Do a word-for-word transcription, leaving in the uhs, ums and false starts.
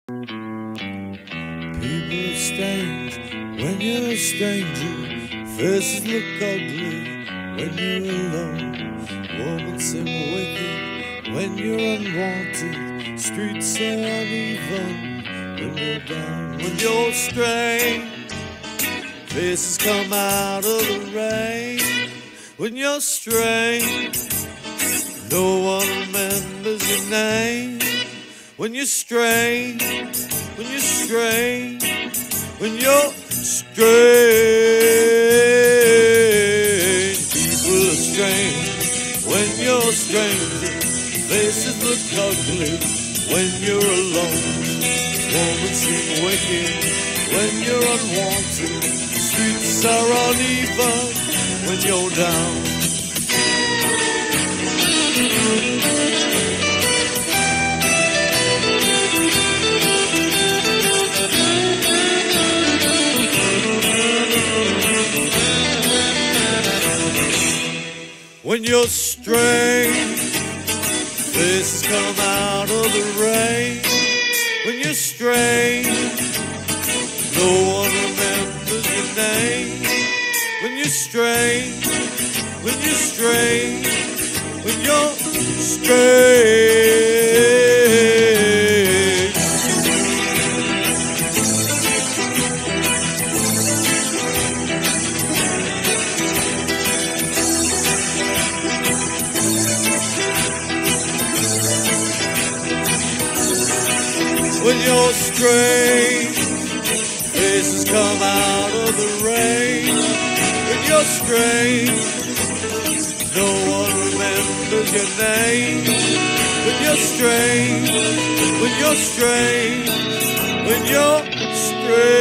People are strange when you're a stranger. Faces look ugly when you're alone. Women seem wicked when you're unwanted. Streets are uneven when you're down. When you're strange, faces come out of the rain. When you're strange, no one remembers your name. When you're strange, when you're strange, when you're strange. People are strange when you're strange. Faces look ugly when you're alone. Women seem wicked when you're unwanted. Streets are uneven when you're down. When you're strange, faces come out of the rain. When you're strange, no one remembers your name. When you're strange, when you're strange, when you're strange. When you're strange, faces come out of the rain. When you're strange, no one remembers your name. When you're strange, when you're strange, when you're strange.